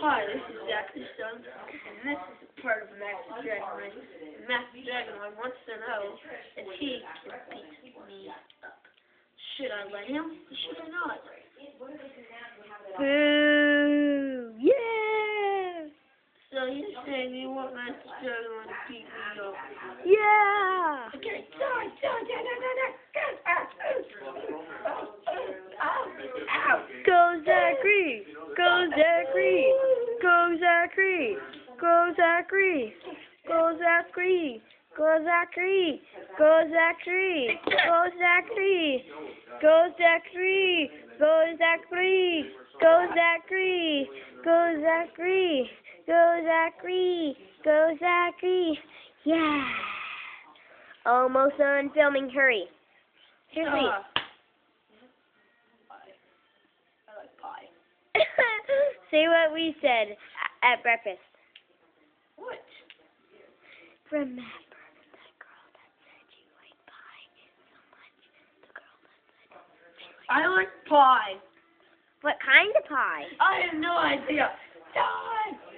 Hi, this is Zach's son, and this is part of Max's Dragonite. Max's Dragonite wants to know if he can beat me up. Should I let him, or should I not? Boo! Yeah! So you're saying you want Max's Dragonite to beat me up? Yeah! Okay, die! Go Zachary! Go Zachary! Go Zachary! Go Zachary! Go Zachary! Go Zachary! Go Zachary! Go Zachary! Go Zachary! Go Zachary! Go Zachary! Go Zachary! Go Zachary! Go Zachary! Yeah! Almost done filming. Hurry. Seriously. I like pie. Say what we said at breakfast. What? Remember that girl that said you like pie so much? The girl that said I like pie. What kind of pie? I have no idea. Die!